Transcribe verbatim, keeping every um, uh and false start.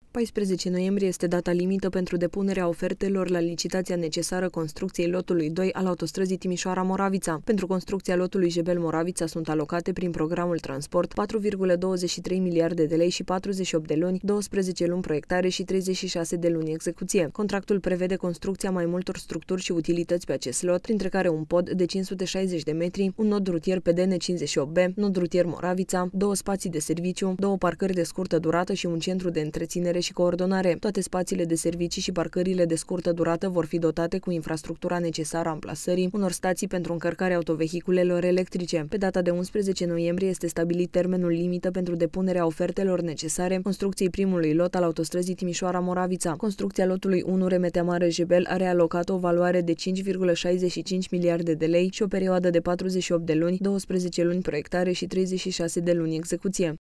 paisprezece noiembrie este data limită pentru depunerea ofertelor la licitația necesară construcției lotului doi al autostrăzii Timișoara-Moravița. Pentru construcția lotului Jebel-Moravița sunt alocate prin programul Transport patru virgulă douăzeci și trei miliarde de lei și patruzeci și opt de luni, douăsprezece luni proiectare și treizeci și șase de luni execuție. Contractul prevede construcția mai multor structuri și utilități pe acest lot, printre care un pod de cinci sute șaizeci de metri, un nod rutier pe D N cincizeci și opt B, nod rutier Moravița, două spații de serviciu, două parcări de scurtă durată și un centru de întreținere și coordonare. Toate spațiile de servicii și parcările de scurtă durată vor fi dotate cu infrastructura necesară amplasării unor stații pentru încărcarea autovehiculelor electrice. Pe data de unsprezece noiembrie este stabilit termenul limită pentru depunerea ofertelor necesare construcției primului lot al autostrăzii Timișoara-Moravița. Construcția lotului unu Remetea Mare Jebel are alocat o valoare de cinci virgulă șaizeci și cinci miliarde de lei și o perioadă de patruzeci și opt de luni, douăsprezece luni proiectare și treizeci și șase de luni execuție.